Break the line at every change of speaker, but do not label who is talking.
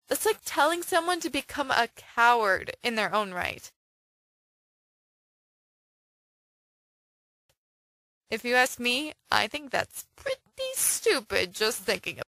It's like telling someone to become a coward in their own right. If you ask me, I think that's pretty stupid just thinking